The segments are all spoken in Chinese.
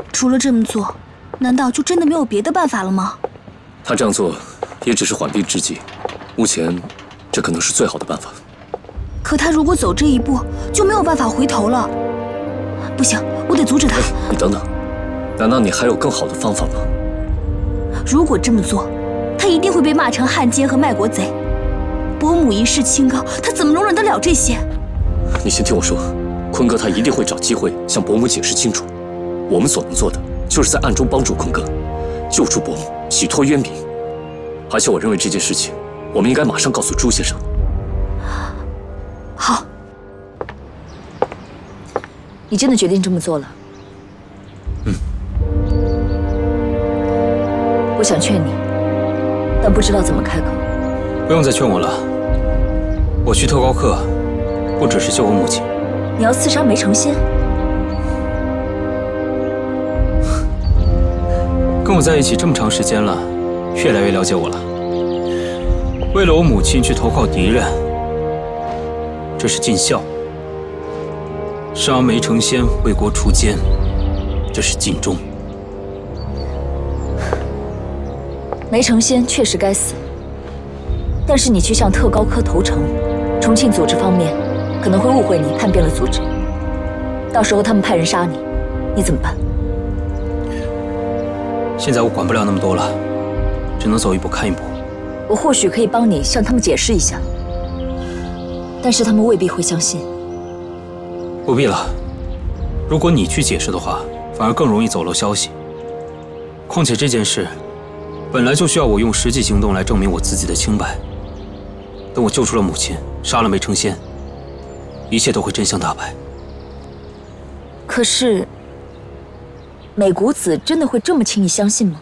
除了这么做，难道就真的没有别的办法了吗？ 他这样做也只是缓兵之计，目前这可能是最好的办法。 可他如果走这一步，就没有办法回头了。不行，我得阻止他。 你等等，难道你还有更好的方法吗？ 如果这么做，他一定会被骂成汉奸和卖国贼。伯母一世清高，他怎么容忍得了这些？ 你先听我说，坤哥他一定会找机会向伯母解释清楚。我们所能做的，就是在暗中帮助坤哥，救出伯母，洗脱冤名。而且我认为这件事情，我们应该马上告诉朱先生。 好， 你真的决定这么做了？我想劝你，但不知道怎么开口。 不用再劝我了。我去特高课，不只是救我母亲。 你要刺杀梅成仙？ 跟我在一起这么长时间了，越来越了解我了。为了我母亲去投靠敌人，这是尽孝；杀梅成仙为国除奸，这是尽忠。 梅成仙确实该死，但是你去向特高科投诚，重庆组织方面可能会误会你叛变了组织，到时候他们派人杀你，你怎么办？ 现在我管不了那么多了，只能走一步看一步。 我或许可以帮你向他们解释一下，但是他们未必会相信。 不必了，如果你去解释的话，反而更容易走漏消息。况且这件事本来就需要我用实际行动来证明我自己的清白。等我救出了母亲，杀了梅成仙，一切都会真相大白。 可是，美谷子真的会这么轻易相信吗？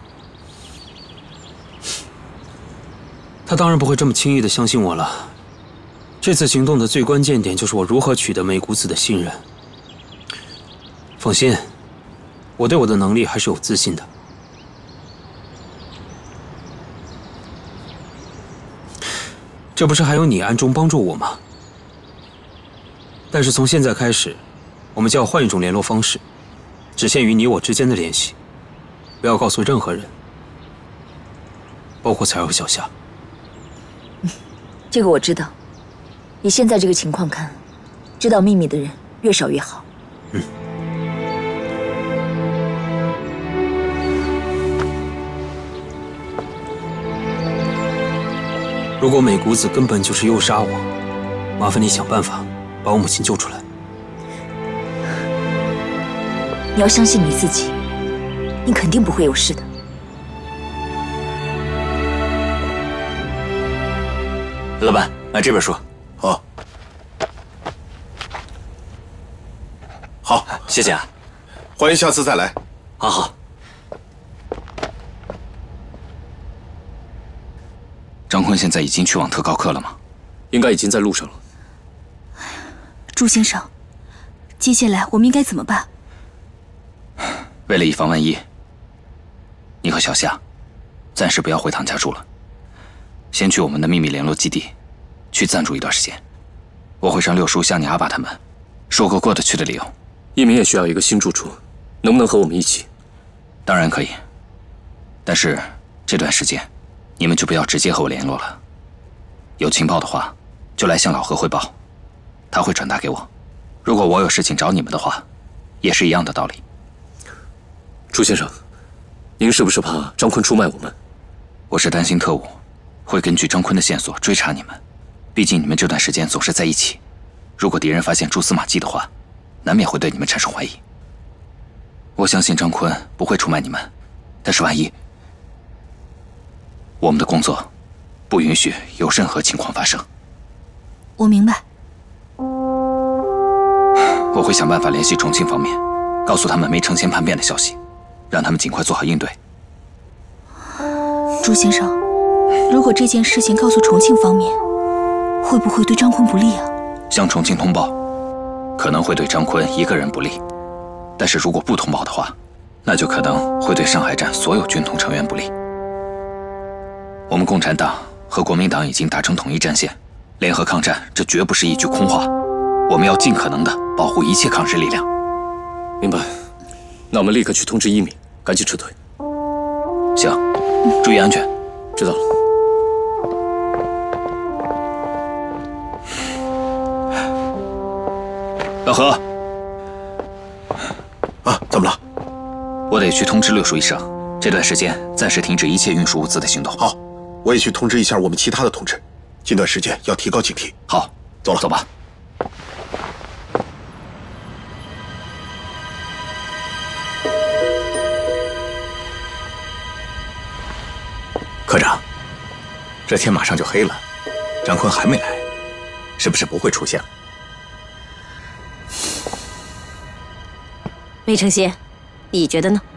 他当然不会这么轻易的相信我了。这次行动的最关键点就是我如何取得美谷子的信任。放心，我对我的能力还是有自信的。这不是还有你暗中帮助我吗？但是从现在开始，我们就要换一种联络方式，只限于你我之间的联系，不要告诉任何人，包括彩儿和小夏。 这个我知道。以现在这个情况看，知道秘密的人越少越好。 如果美谷子根本就是诱杀我，麻烦你想办法把我母亲救出来。 你要相信你自己，你肯定不会有事的。 老板，买这本书。 好，好， 谢谢啊。 欢迎下次再来。 好好。张坤现在已经去往特高课了吗？ 应该已经在路上了。 朱先生，接下来我们应该怎么办？ 为了以防万一，你和小夏暂时不要回唐家住了，先去我们的秘密联络基地去暂住一段时间。我会让六叔向你阿爸他们说个过得去的理由。 一鸣也需要一个新住处，能不能和我们一起？ 当然可以，但是这段时间你们就不要直接和我联络了。有情报的话，就来向老何汇报，他会转达给我。如果我有事情找你们的话，也是一样的道理。 朱先生，您是不是怕张坤出卖我们？ 我是担心特务会根据张坤的线索追查你们，毕竟你们这段时间总是在一起，如果敌人发现蛛丝马迹的话，难免会对你们产生怀疑。我相信张坤不会出卖你们，但是万一……我们的工作不允许有任何情况发生。 我明白。 我会想办法联系重庆方面，告诉他们梅成仙叛变的消息，让他们尽快做好应对。 朱先生，如果这件事情告诉重庆方面，会不会对张坤不利啊？ 向重庆通报，可能会对张坤一个人不利，但是如果不通报的话，那就可能会对上海站所有军统成员不利。我们共产党和国民党已经达成统一战线，联合抗战，这绝不是一句空话。我们要尽可能的保护一切抗日力量。 明白。 那我们立刻去通知一鸣，赶紧撤退。 行，注意安全。 知道了。 老何， 啊，怎么了？ 我得去通知六叔医生，这段时间暂时停止一切运输物资的行动。 好，我也去通知一下我们其他的同志，近段时间要提高警惕。 好， 走了， 走吧。 科长，这天马上就黑了，张坤还没来，是不是不会出现了？ 梅成仙，你觉得呢？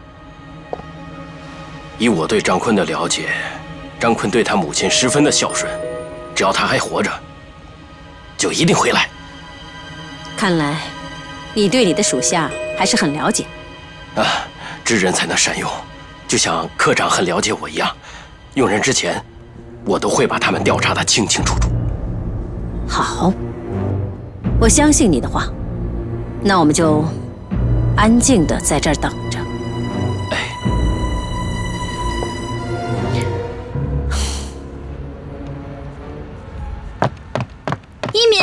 以我对张坤的了解，张坤对他母亲十分的孝顺，只要他还活着，就一定回来。 看来，你对你的属下还是很了解。 啊，知人才能善用，就像科长很了解我一样。用人之前，我都会把他们调查得清清楚楚。 好，我相信你的话，那我们就安静的在这儿等着。 哎， 一鸣，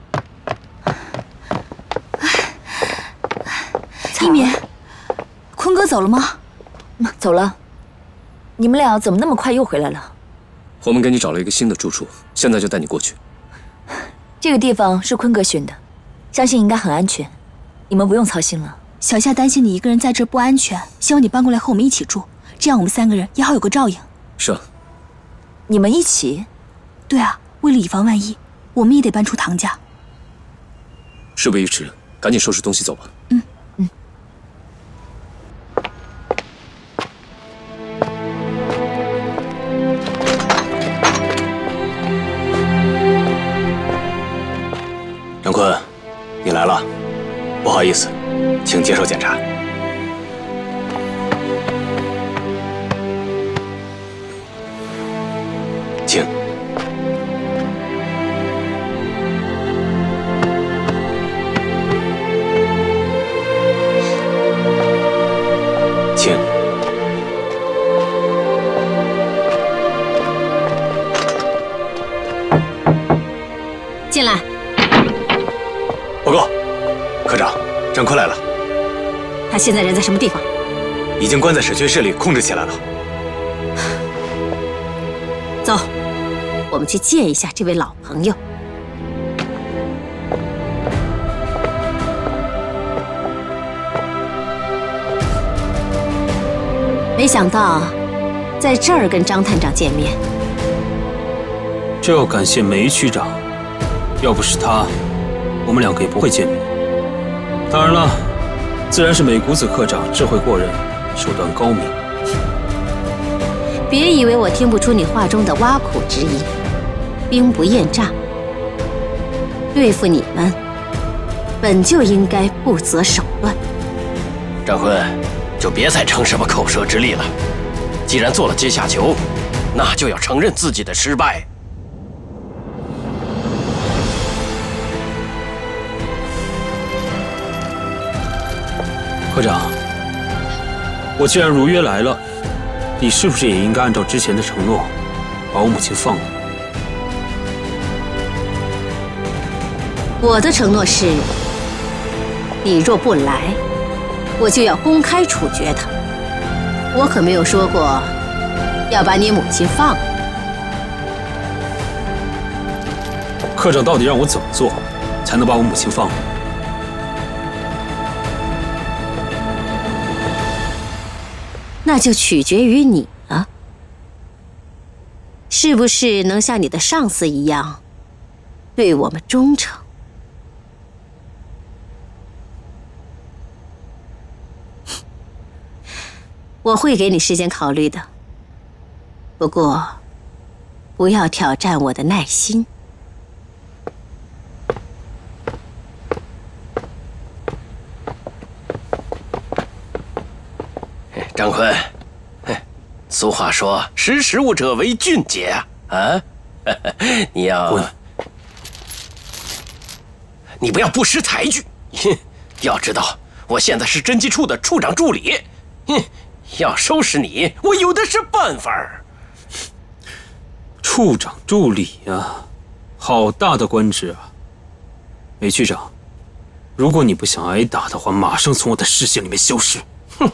一鸣，坤哥走了吗？ 走了。你们俩怎么那么快又回来了？ 我们给你找了一个新的住处，现在就带你过去。 这个地方是坤哥选的，相信应该很安全，你们不用操心了。 小夏担心你一个人在这儿不安全，希望你搬过来和我们一起住，这样我们3个人也好有个照应。 是啊。 你们一起？ 对啊，为了以防万一，我们也得搬出唐家。 事不宜迟，赶紧收拾东西走吧。 张坤，你来了，不好意思，请接受检查。请。请。 进来。 报告，科长，张坤来了。 他现在人在什么地方？ 已经关在审讯室里，控制起来了。 走，我们去见一下这位老朋友。没想到，在这儿跟张探长见面。 这要感谢梅区长，要不是他，我们两个也不会见面。当然了，自然是美谷子科长智慧过人，手段高明。 别以为我听不出你话中的挖苦之意，兵不厌诈。对付你们，本就应该不择手段。 张坤，就别再逞什么口舌之力了。既然做了阶下囚，那就要承认自己的失败。 科长，我既然如约来了，你是不是也应该按照之前的承诺，把我母亲放了？ 我的承诺是，你若不来，我就要公开处决他。我可没有说过要把你母亲放了。 科长到底让我怎么做，才能把我母亲放了？ 那就取决于你了，是不是能像你的上司一样，对我们忠诚？我会给你时间考虑的，不过，不要挑战我的耐心。 张坤，俗话说“识时务者为俊杰”啊，你不要不识抬举。要知道， 我现在是侦缉处的处长助理。要收拾你，我有的是办法。 处长助理啊，好大的官职啊！梅区长，如果你不想挨打的话，马上从我的视线里面消失。哼！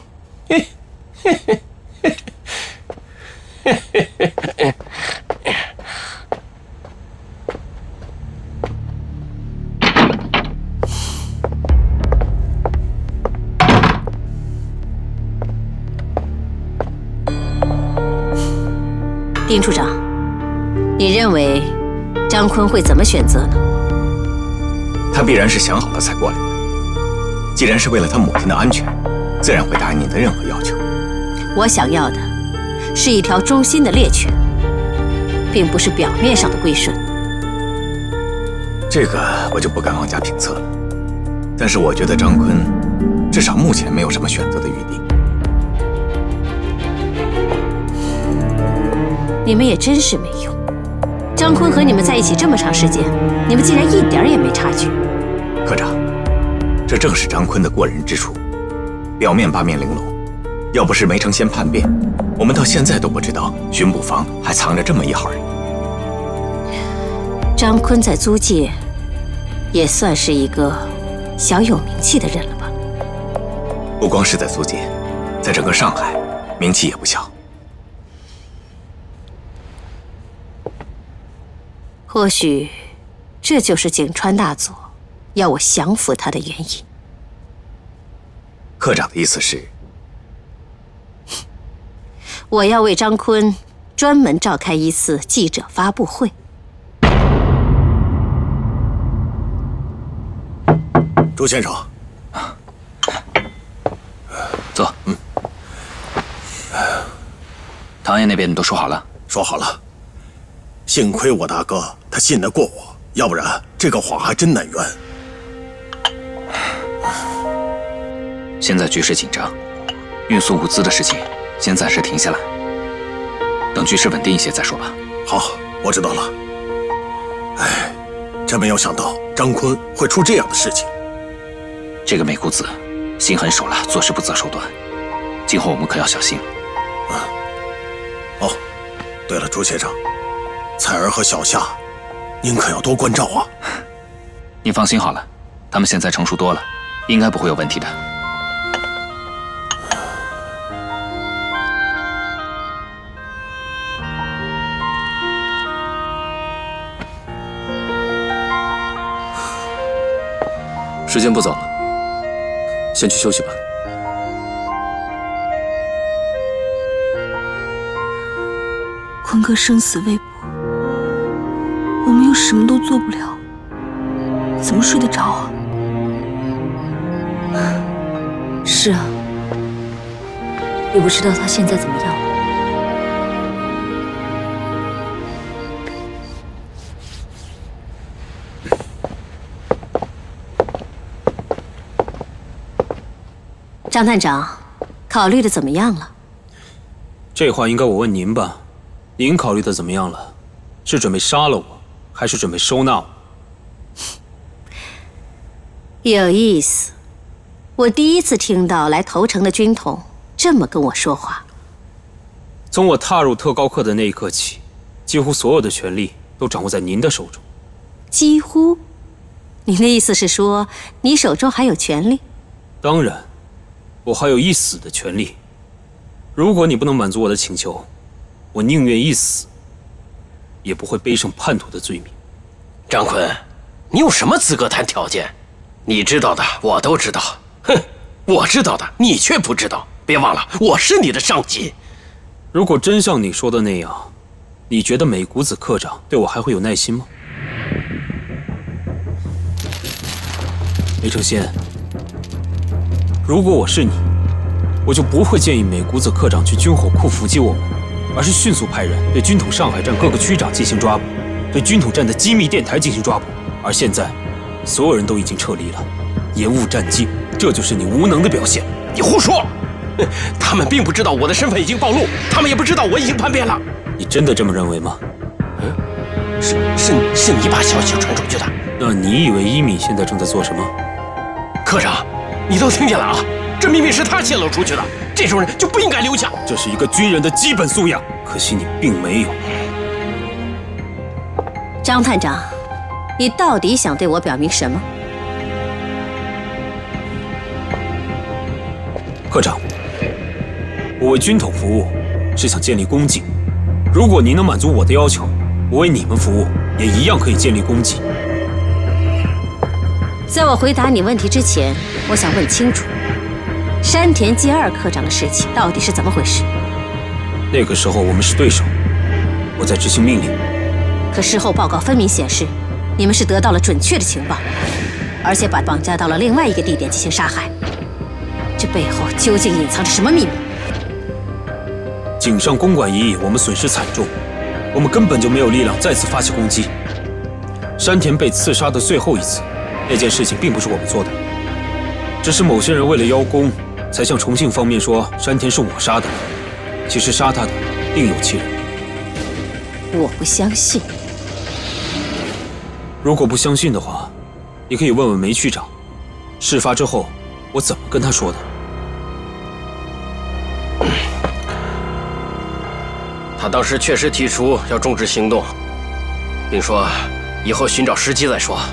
丁处长，你认为张坤会怎么选择呢？ 他必然是想好了才过来的。既然是为了他母亲的安全，自然会答应你的任何要求。 我想要的是一条忠心的猎犬，并不是表面上的归顺。 这个我就不敢妄加评测了。但是我觉得张坤至少目前没有什么选择的余地。 你们也真是没用。张坤和你们在一起这么长时间，你们竟然一点也没察觉。 科长，这正是张坤的过人之处。表面八面玲珑，要不是梅城先叛变，我们到现在都不知道巡捕房还藏着这么一号人。 张坤在租界也算是一个小有名气的人了吧？ 不光是在租界，在整个上海，名气也不小。 或许，这就是景川大佐要我降服他的原因。 科长的意思是， 我要为张坤专门召开一次记者发布会。 朱先生， 坐。唐爷那边你都说好了？ 说好了。幸亏我大哥他信得过我，要不然这个谎还真难圆。 现在局势紧张，运送物资的事情先暂时停下来，等局势稳定一些再说吧。 好，我知道了。哎，真没有想到张坤会出这样的事情。 这个美谷子心狠手辣，做事不择手段，今后我们可要小心了。 哦，对了，朱先生，彩儿和小夏，您可要多关照啊。 您放心好了，他们现在成熟多了，应该不会有问题的。 时间不早了，先去休息吧。 坤哥生死未卜，我们又什么都做不了，怎么睡得着啊？ 是啊，也不知道他现在怎么样。 张探长，考虑的怎么样了？ 这话应该我问您吧。您考虑的怎么样了？是准备杀了我，还是准备收纳我？ 有意思，我第一次听到来投诚的军统这么跟我说话。 从我踏入特高课的那一刻起，几乎所有的权力都掌握在您的手中。 几乎？您的意思是说，你手中还有权力？ 当然，我还有一死的权利。如果你不能满足我的请求，我宁愿一死，也不会背上叛徒的罪名。 张坤，你有什么资格谈条件？你知道的我都知道，哼，我知道的你却不知道。别忘了，我是你的上级。 如果真像你说的那样，你觉得美谷子科长对我还会有耐心吗？梅成先，如果我是你，我就不会建议美谷子科长去军火库伏击我们，而是迅速派人对军统上海站各个区长进行抓捕，对军统站的机密电台进行抓捕。而现在，所有人都已经撤离了，延误战机，这就是你无能的表现。 你胡说！他们并不知道我的身份已经暴露，他们也不知道我已经叛变了。 你真的这么认为吗？ 是你把消息传出去的。 那你以为伊米现在正在做什么？ 科长， 你都听见了啊？这秘密是他泄露出去的，这种人就不应该留下。 这是一个军人的基本素养，可惜你并没有。 张探长，你到底想对我表明什么？ 科长，我为军统服务是想建立功绩。如果您能满足我的要求，我为你们服务也一样可以建立功绩。 在我回答你问题之前，我想问清楚，山田纪二科长的事情到底是怎么回事？ 那个时候我们是对手，我在执行命令。 可事后报告分明显示，你们是得到了准确的情报，而且把绑架到了另外一个地点进行杀害。这背后究竟隐藏着什么秘密？ 井上公馆一役，我们损失惨重，我们根本就没有力量再次发起攻击。山田被刺杀的最后一次，那件事情并不是我们做的，只是某些人为了邀功，才向重庆方面说山田是我杀的。其实杀他的另有其人。 我不相信。 如果不相信的话，你可以问问梅区长，事发之后我怎么跟他说的。 他当时确实提出要终止行动，并说以后寻找时机再说。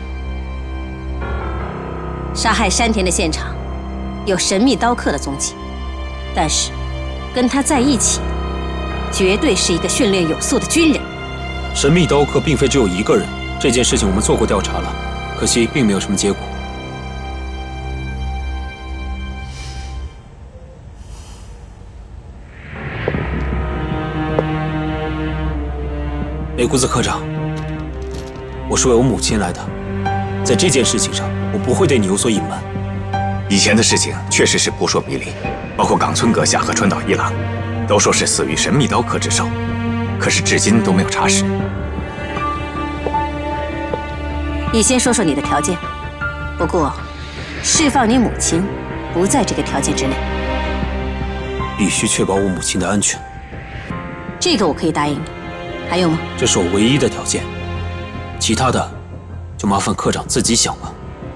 杀害山田的现场有神秘刀客的踪迹，但是跟他在一起绝对是一个训练有素的军人。 神秘刀客并非只有一个人，这件事情我们做过调查了，可惜并没有什么结果。梅谷子科长，我是为我母亲来的，在这件事情上，我不会对你有所隐瞒。 以前的事情确实是扑朔迷离，包括冈村阁下和川岛一郎，都说是死于神秘刀客之手，可是至今都没有查实。 你先说说你的条件，不过释放你母亲不在这个条件之内。 必须确保我母亲的安全。 这个我可以答应你。还有吗？ 这是我唯一的条件，其他的就麻烦科长自己想吧。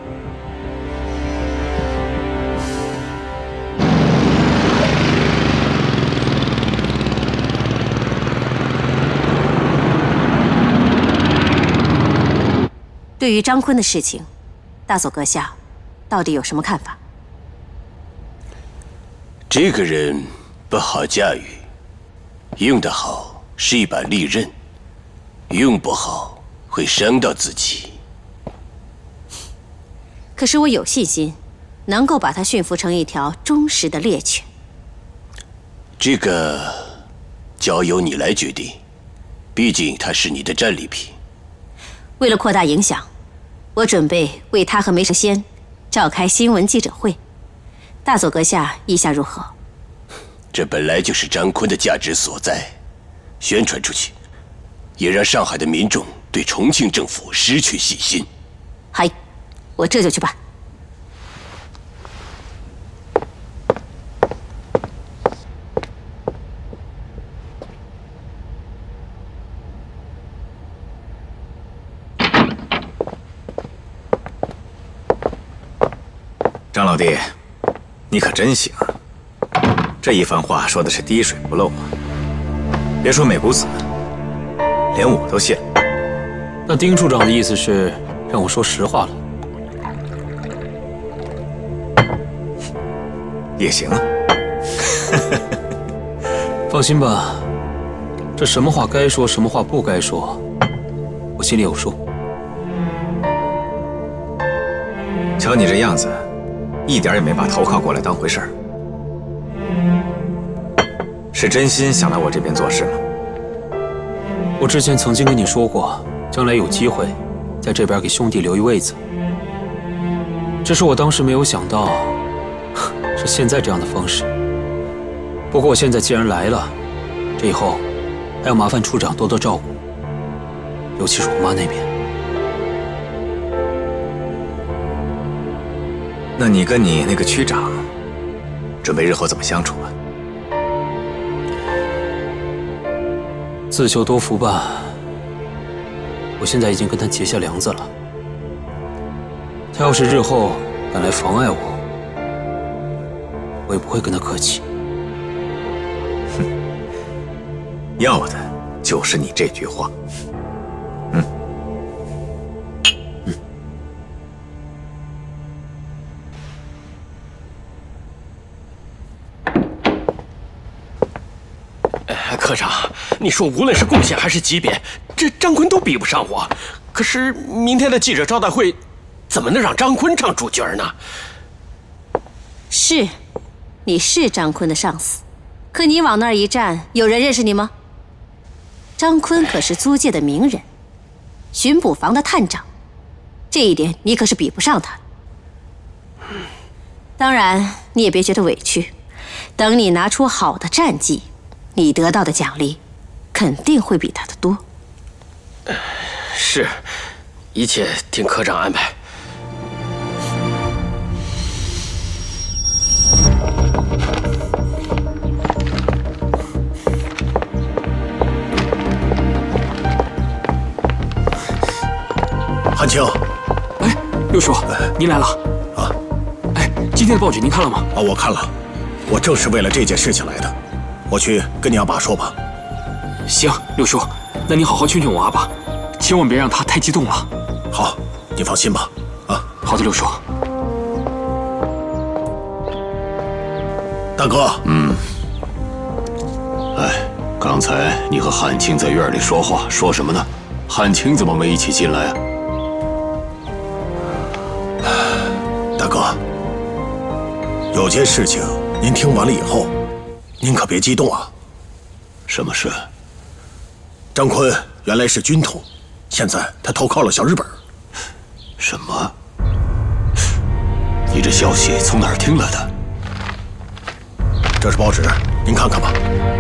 对于张坤的事情，大佐阁下到底有什么看法？ 这个人不好驾驭，用得好是一把利刃，用不好会伤到自己。 可是我有信心，能够把他驯服成一条忠实的猎犬。 这个交由你来决定，毕竟他是你的战利品。 为了扩大影响，我准备为他和梅成仙召开新闻记者会。大佐阁下意下如何？ 这本来就是张坤的价值所在，宣传出去，也让上海的民众对重庆政府失去信心。 嗨，我这就去办。 张老弟，你可真行啊！这一番话说的是滴水不漏啊！别说美谷子，连我都信了。 那丁处长的意思是让我说实话了？ 也行啊。 放心吧，这什么话该说，什么话不该说，我心里有数。 瞧你这样子，一点也没把投靠过来当回事儿。是真心想来我这边做事吗？ 我之前曾经跟你说过，将来有机会在这边给兄弟留一位子。只是我当时没有想到，是现在这样的方式。不过我现在既然来了，这以后还要麻烦处长多多照顾，尤其是我妈那边。 那你跟你那个区长，准备日后怎么相处啊？ 自求多福吧。我现在已经跟他结下梁子了。他要是日后敢来妨碍我， 我也不会跟他客气。 要的就是你这句话。 科长，你说无论是贡献还是级别，这张坤都比不上我。可是明天的记者招待会，怎么能让张坤唱主角呢？ 是，你是张坤的上司，可你往那儿一站，有人认识你吗？张坤可是租界的名人，巡捕房的探长，这一点你可是比不上他。当然，你也别觉得委屈，等你拿出好的战绩，你得到的奖励肯定会比他的多。 是，一切听科长安排。 韩青， 哎，六叔，您来了啊！ 哎，今天的报纸您看了吗？ 啊，我看了，我正是为了这件事情来的。我去跟你阿爸说吧。 行，六叔，那你好好劝劝我阿爸，千万别让他太激动了。 好，你放心吧。啊， 好的，六叔。 大哥， 刚才你和汉卿在院里说话，说什么呢？汉卿怎么没一起进来啊？ 大哥，有件事情您听完了以后，您可别激动啊。 什么事？ 张坤原来是军统，现在他投靠了小日本。 什么？你这消息从哪儿听来的？ 这是报纸，您看看吧。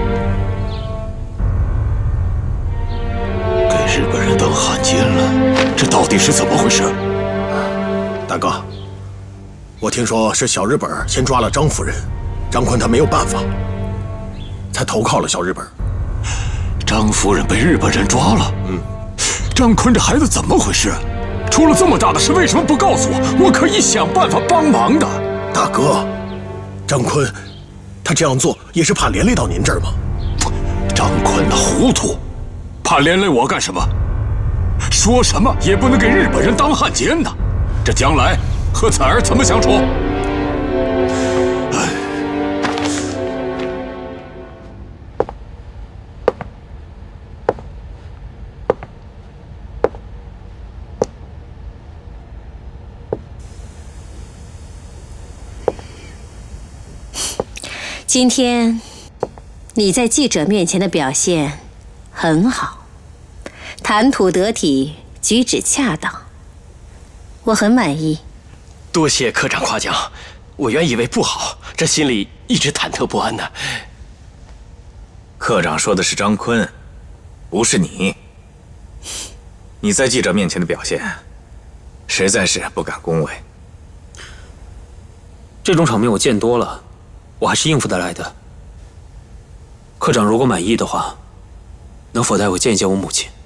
给日本人当汉奸了，这到底是怎么回事？ 大哥，我听说是小日本先抓了张夫人，张坤他没有办法，才投靠了小日本。 张夫人被日本人抓了。张坤这孩子怎么回事？出了这么大的事，为什么不告诉我？我可以想办法帮忙的。 大哥，张坤他这样做也是怕连累到您这儿吗？ 张坤那糊涂，怕连累我干什么？说什么也不能给日本人当汉奸呢。这将来和彩儿怎么相处？ 今天你在记者面前的表现很好，谈吐得体，举止恰当，我很满意。 多谢科长夸奖，我原以为不好，这心里一直忐忑不安呢。 科长说的是张坤，不是你。你在记者面前的表现，实在是不敢恭维。 这种场面我见多了，我还是应付得来的。科长如果满意的话，能否带我见一见我母亲？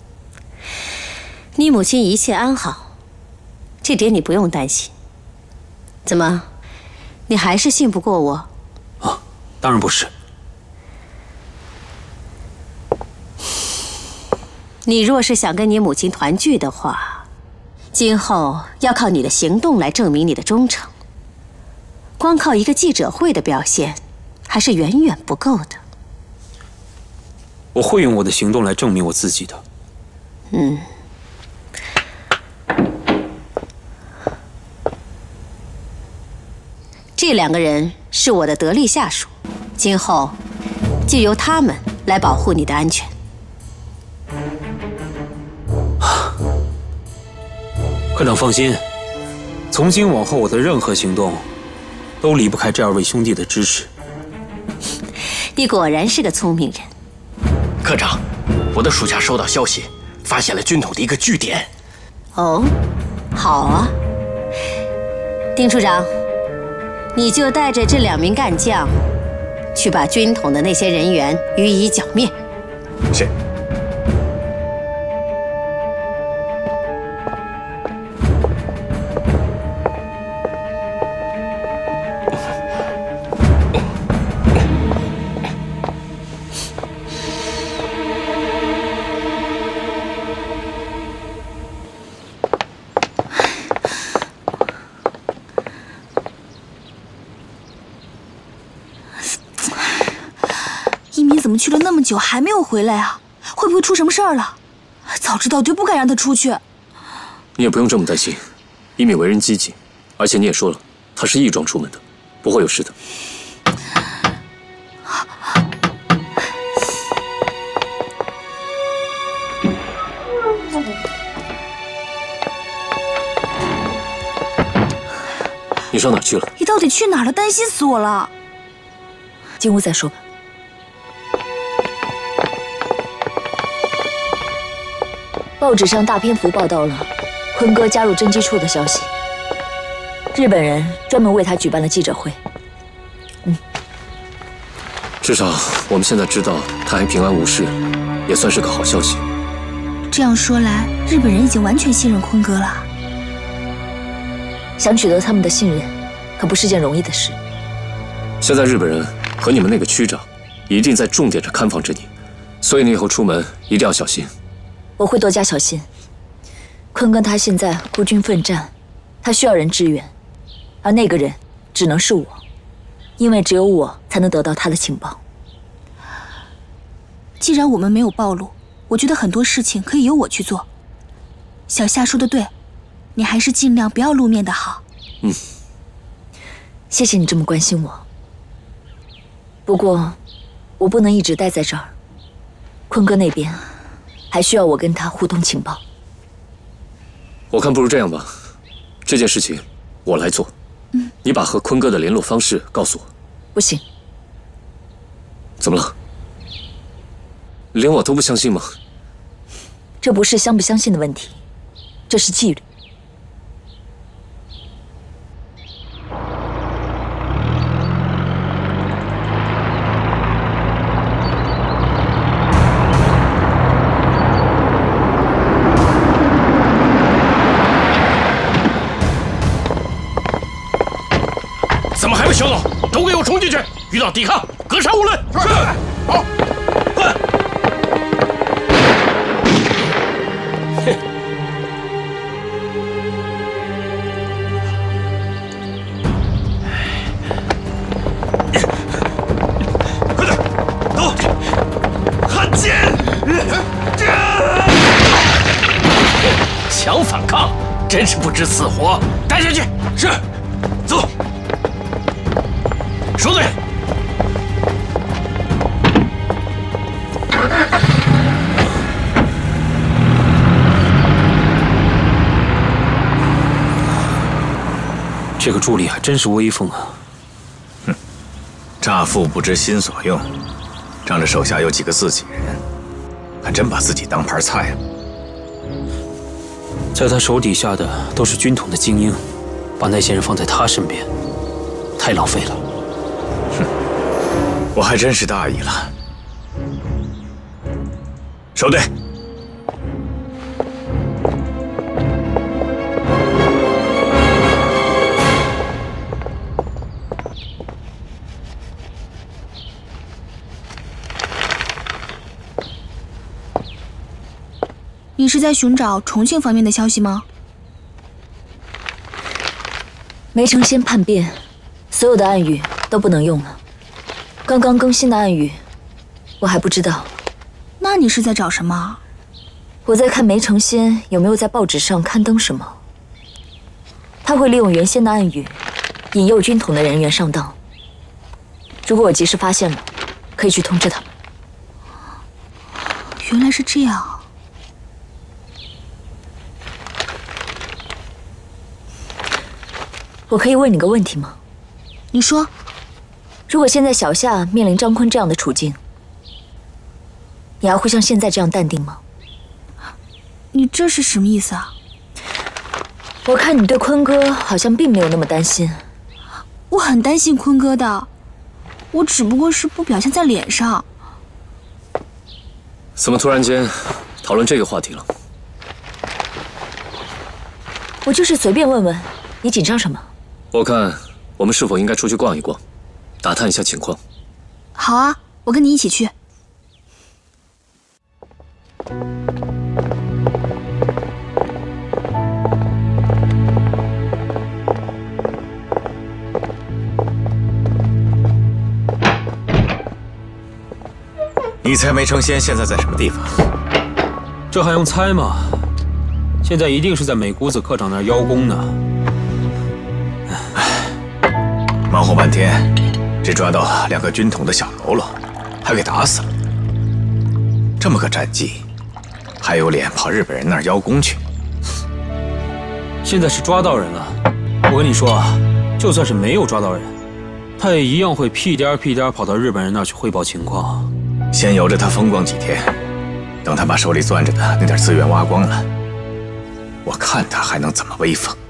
你母亲一切安好，这点你不用担心。怎么，你还是信不过我？ 啊，当然不是。 你若是想跟你母亲团聚的话，今后要靠你的行动来证明你的忠诚。光靠一个记者会的表现，还是远远不够的。 我会用我的行动来证明我自己的。 这两个人是我的得力下属，今后就由他们来保护你的安全。 科长放心，从今往后我的任何行动都离不开这二位兄弟的支持。 你果然是个聪明人。 科长，我的属下收到消息，发现了军统的一个据点。 哦，好啊，丁处长，你就带着这2名干将，去把军统的那些人员予以剿灭。 是。 怎么去了那么久还没有回来啊？会不会出什么事儿了？早知道就不该让他出去。 你也不用这么担心，一鸣为人积极，而且你也说了，他是义装出门的，不会有事的。你上哪儿去了？ 你到底去哪儿了？担心死我了。 进屋再说吧。报纸上大篇幅报道了坤哥加入侦缉处的消息，日本人专门为他举办了记者会。 至少我们现在知道他还平安无事，也算是个好消息。 这样说来，日本人已经完全信任坤哥了。 想取得他们的信任，可不是件容易的事。 现在日本人和你们那个区长一定在重点的看防着你，所以你以后出门一定要小心。 我会多加小心。坤哥他现在孤军奋战，他需要人支援，而那个人只能是我，因为只有我才能得到他的情报。 既然我们没有暴露，我觉得很多事情可以由我去做。小夏说的对，你还是尽量不要露面的好。 谢谢你这么关心我。不过，我不能一直待在这儿。坤哥那边还需要我跟他互通情报。 我看不如这样吧，这件事情我来做。你把和坤哥的联络方式告诉我。 不行。 怎么了？连我都不相信吗？ 这不是相不相信的问题，这是纪律。 怎么还不行动？都给我冲进去！遇到抵抗，格杀勿论。是，好，快！快点，走！汉奸！想反抗，真是不知死活！带下去。是，走。收队！ 这个助理还真是威风啊！ 乍富不知心所用，仗着手下有几个自己人，还真把自己当盘菜了。 在他手底下的都是军统的精英，把那些人放在他身边，太浪费了。 我还真是大意了。收队。 你是在寻找重庆方面的消息吗？ 梅城先叛变，所有的暗语都不能用了。刚刚更新的暗语，我还不知道。 那你是在找什么？ 我在看梅城先有没有在报纸上刊登什么。他会利用原先的暗语，引诱军统的人员上当。如果我及时发现了，可以去通知他们。 原来是这样。 我可以问你个问题吗？ 你说。 如果现在小夏面临张坤这样的处境，你还会像现在这样淡定吗？ 你这是什么意思啊？ 我看你对坤哥好像并没有那么担心。 我很担心坤哥的，我只不过是不表现在脸上。 怎么突然间讨论这个话题了？ 我就是随便问问，你紧张什么？ 我看我们是否应该出去逛一逛，打探一下情况。 好啊，我跟你一起去。 你猜梅成仙现在在什么地方？ 这还用猜吗？现在一定是在美谷子科长那儿邀功呢。 忙活半天，只抓到2个军统的小喽啰，还给打死了。这么个战绩，还有脸跑日本人那儿邀功去？ 现在是抓到人了，我跟你说啊，就算是没有抓到人，他也一样会屁颠儿屁颠儿跑到日本人那儿去汇报情况。 先由着他风光几天，等他把手里攥着的那点资源挖光了，我看他还能怎么威风。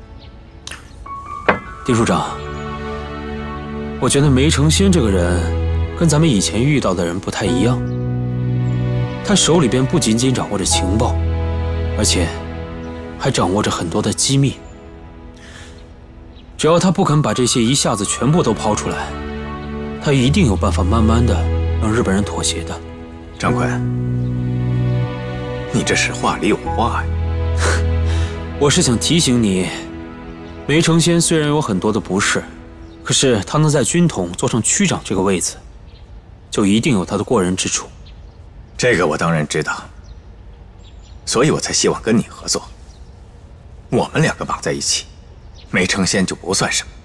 丁署长，我觉得梅成仙这个人跟咱们以前遇到的人不太一样。他手里边不仅仅掌握着情报，而且还掌握着很多的机密。只要他不肯把这些一下子全部都抛出来，他一定有办法慢慢的让日本人妥协的。 张坤，你这是话里有话呀。 我是想提醒你，梅成仙虽然有很多的不是，可是他能在军统坐上区长这个位子，就一定有他的过人之处。 这个我当然知道，所以我才希望跟你合作。我们2个绑在一起，梅成仙就不算什么。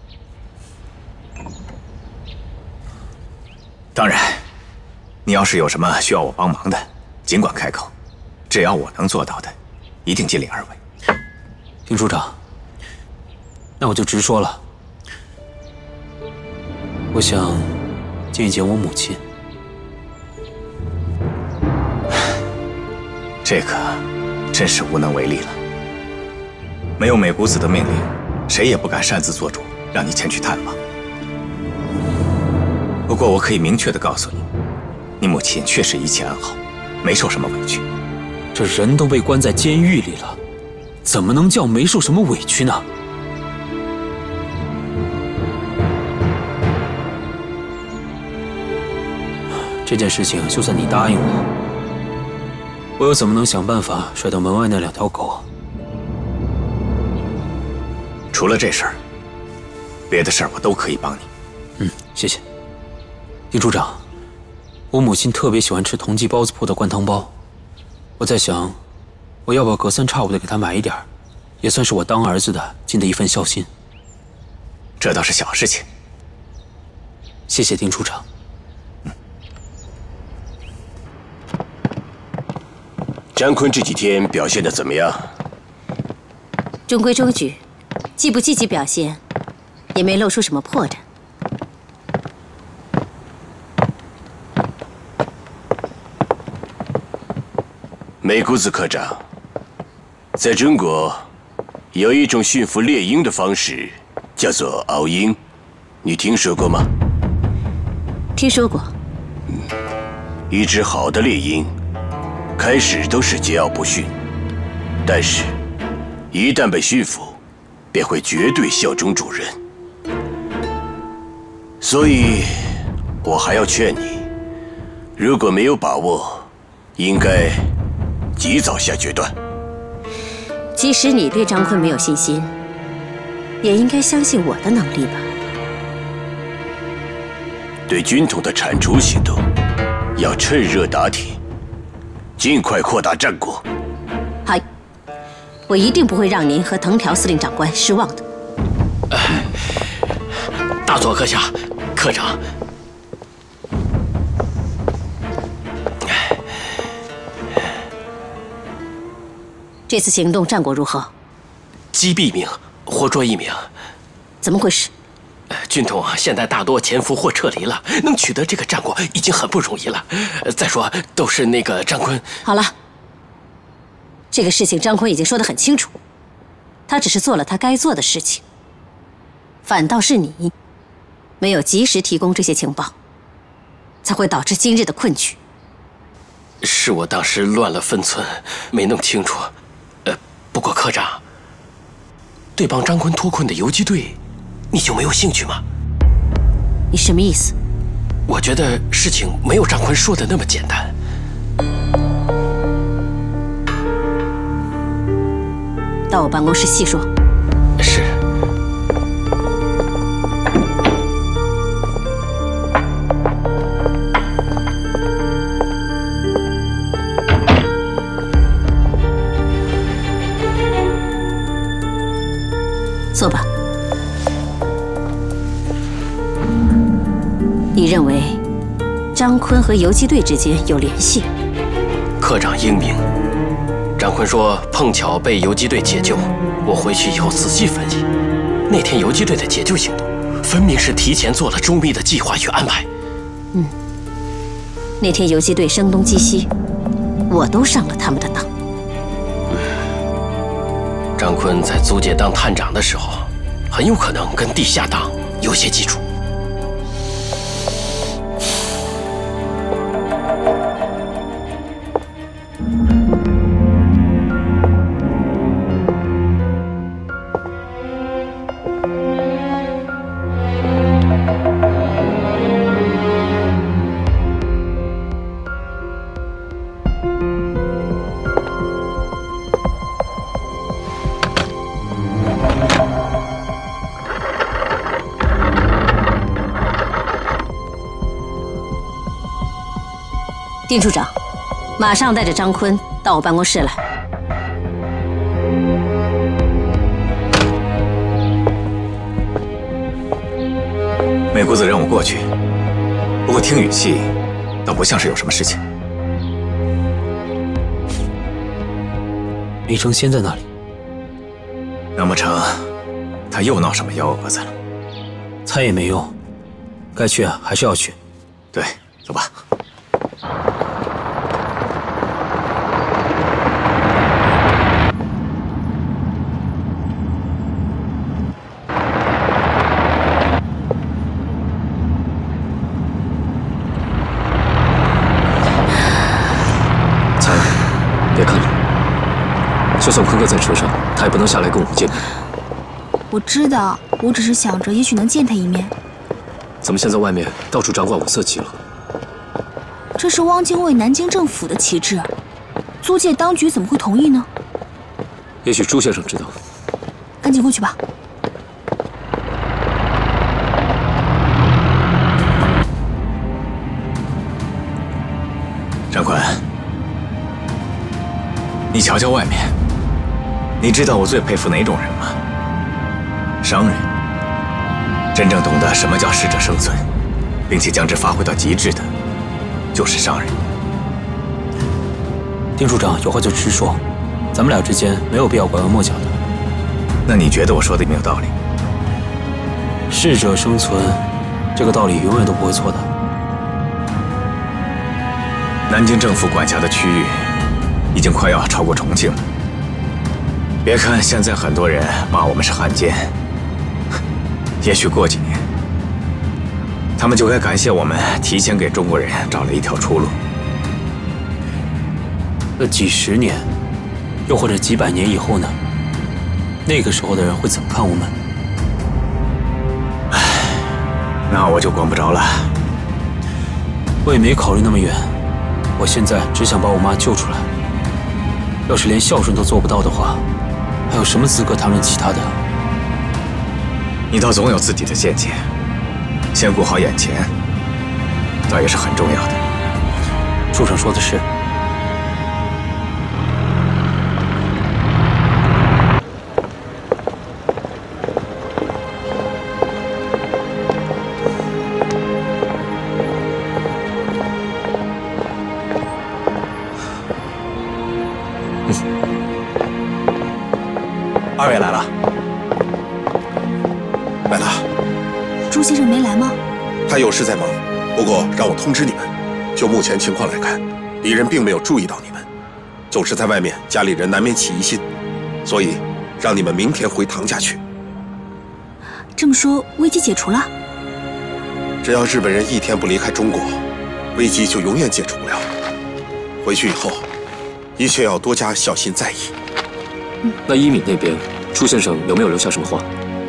当然，你要是有什么需要我帮忙的，尽管开口，只要我能做到的，一定尽力而为。 丁署长，那我就直说了，我想见一见我母亲。 这个真是无能为力了。没有美谷子的命令，谁也不敢擅自做主让你前去探望。不过我可以明确地告诉你，你母亲确实一切安好，没受什么委屈。 这人都被关在监狱里了，怎么能叫没受什么委屈呢？这件事情就算你答应我又怎么能想办法甩掉门外那2条狗？ 除了这事儿，别的事儿我都可以帮你。 谢谢。丁处长，我母亲特别喜欢吃同济包子铺的灌汤包，我在想，我要不要隔3差5的给她买一点，也算是我当儿子的尽的一份孝心。 这倒是小事情。 谢谢丁处长。 张坤这几天表现得怎么样？ 中规中矩，既不积极表现，也没露出什么破绽。 美谷子科长，在中国有一种驯服猎鹰的方式，叫做熬鹰，你听说过吗？ 听说过。 一只好的猎鹰，开始都是桀骜不驯，但是，一旦被驯服，便会绝对效忠主人。所以，我还要劝你，如果没有把握，应该及早下决断。 即使你对张坤没有信心，也应该相信我的能力吧。 对军统的铲除行动，要趁热打铁，尽快扩大战果。 好，我一定不会让您和藤条司令长官失望的。 大佐阁下，科长。 这次行动战果如何？ 击毙1名，活捉1名。 怎么回事？ 军统现在大多潜伏或撤离了，能取得这个战果已经很不容易了。再说，都是那个张坤。 好了，这个事情张坤已经说得很清楚，他只是做了他该做的事情。反倒是你，没有及时提供这些情报，才会导致今日的困局。 是我当时乱了分寸，没弄清楚。不过科长，对帮张坤脱困的游击队，你就没有兴趣吗？ 你什么意思？ 我觉得事情没有张坤说的那么简单。 到我办公室细说。 是。 你认为张坤和游击队之间有联系？ 科长英明。张坤说碰巧被游击队解救，我回去以后仔细分析，那天游击队的解救行动，分明是提前做了周密的计划与安排。 那天游击队声东击西，我都上了他们的当。 张坤在租界当探长的时候，很有可能跟地下党有些基础。 丁处长，马上带着张坤到我办公室来。 美姑子让我过去，不过听语气，倒不像是有什么事情。 梅成仙在那里？ 难不成他又闹什么幺蛾子了？ 猜也没用，该去啊，还是要去。 对，走吧。 就算坤哥在车上，他也不能下来跟我们见面。 我知道，我只是想着也许能见他一面。 怎么现在外面到处掌管五色旗了？ 这是汪精卫南京政府的旗帜，租界当局怎么会同意呢？ 也许朱先生知道。 赶紧过去吧。 张坤，你瞧瞧外面。你知道我最佩服哪种人吗？商人。真正懂得什么叫适者生存，并且将之发挥到极致的，就是商人。 丁处长有话就直说，咱们俩之间没有必要拐弯抹角的。 那你觉得我说的有没有道理？ 适者生存，这个道理永远都不会错的。 南京政府管辖的区域已经快要超过重庆了。别看现在很多人骂我们是汉奸，也许过几年，他们就该感谢我们提前给中国人找了一条出路。 那几十年，又或者几百年以后呢？那个时候的人会怎么看我们？ 唉，那我就管不着了。 我也没考虑那么远，我现在只想把我妈救出来。要是连孝顺都做不到的话，还有什么资格谈论其他的？ 你倒总有自己的见解，先顾好眼前，倒也是很重要的。 处长说的是。 二位来了。 来了。 朱先生没来吗？ 他有事在忙，不过让我通知你们，就目前情况来看，敌人并没有注意到你们，总是在外面，家里人难免起疑心，所以让你们明天回唐家去。 这么说，危机解除了？ 只要日本人一天不离开中国，危机就永远解除不了。回去以后，一切要多加小心在意。 那伊敏那边，朱先生有没有留下什么话？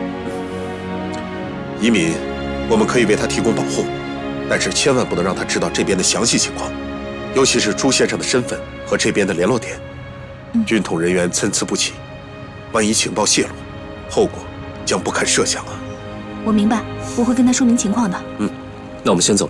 伊敏，我们可以为他提供保护，但是千万不能让他知道这边的详细情况，尤其是朱先生的身份和这边的联络点。军统人员参差不齐，万一情报泄露，后果将不堪设想啊！ 我明白，我会跟他说明情况的。 那我们先走了。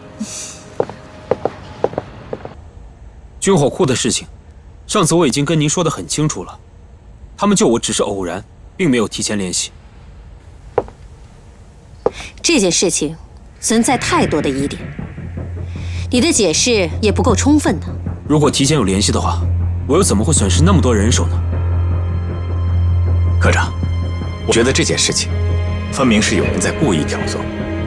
军火库的事情，上次我已经跟您说得很清楚了。他们救我只是偶然，并没有提前联系。 这件事情存在太多的疑点，你的解释也不够充分呢。 如果提前有联系的话，我又怎么会损失那么多人手呢？ 科长，我觉得这件事情分明是有人在故意挑唆。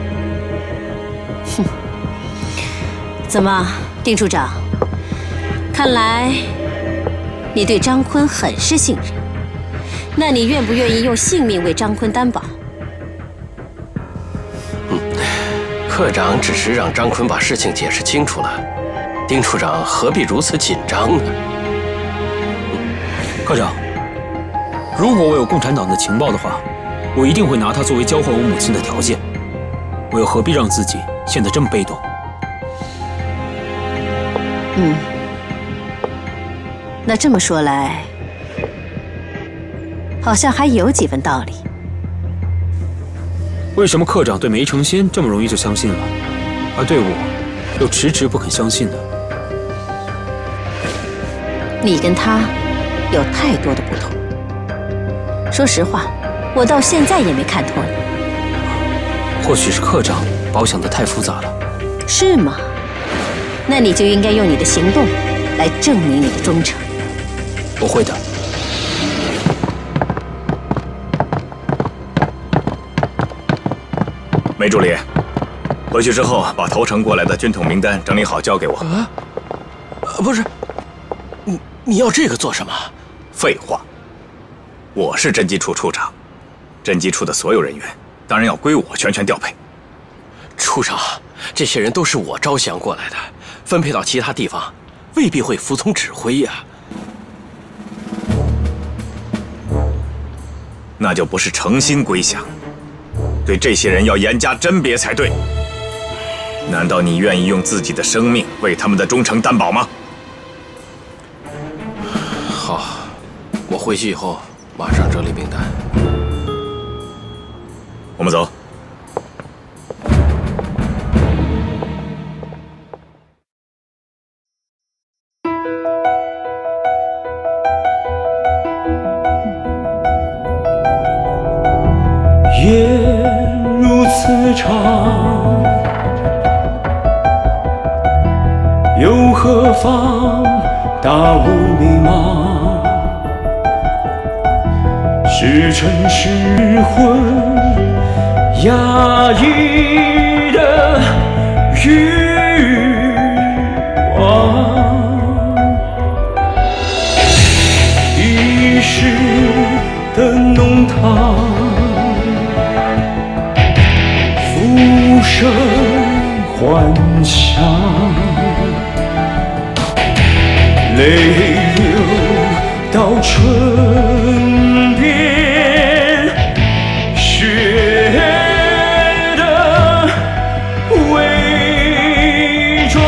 哼，怎么，丁处长？看来你对张坤很是信任，那你愿不愿意用性命为张坤担保？ 科长只是让张坤把事情解释清楚了，丁处长何必如此紧张呢？ 科长，如果我有共产党的情报的话，我一定会拿它作为交换我母亲的条件。我又何必让自己显得这么被动？ 那这么说来，好像还有几分道理。 为什么科长对梅成仙这么容易就相信了，而对我又迟迟不肯相信呢？ 你跟他有太多的不同。说实话，我到现在也没看透你。 或许是科长把我想得太复杂了。 是吗？那你就应该用你的行动来证明你的忠诚。 我会的。 梅助理，回去之后把投诚过来的军统名单整理好交给我。 不是，你要这个做什么？ 废话，我是侦缉处处长，侦缉处的所有人员当然要归我全权调配。 处长，这些人都是我招降过来的，分配到其他地方，未必会服从指挥呀。 那就不是诚心归降，对这些人要严加甄别才对。难道你愿意用自己的生命为他们的忠诚担保吗？ 好，我回去以后马上整理名单。 我们走。 夜如此长，又何妨大雾迷茫？是尘是魂，压抑的欲望，一世的浓汤。浮生幻想，泪流到唇边，血的伪装。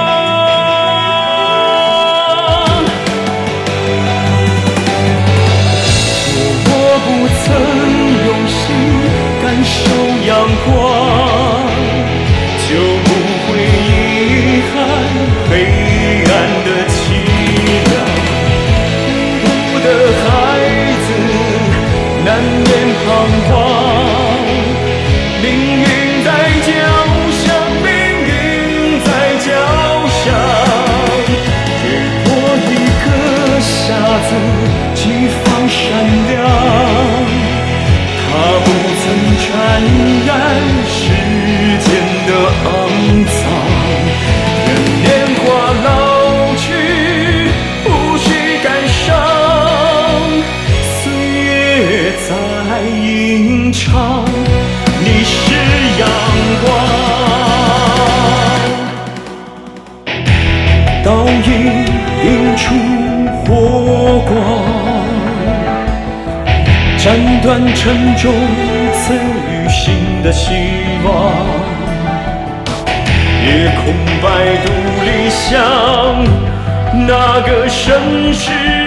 我不曾用心感受阳光，就不会遗憾黑暗的凄凉。孤独的孩子难免彷徨，命运在交响，命运在交响。给我一个匣子，激放闪亮。它不曾沾染世间的肮脏，任年华老去，无需感伤。岁月在吟唱，你是阳光。倒影映出火光，斩断沉重，赐予新的希望。夜空摆渡理想，那个盛世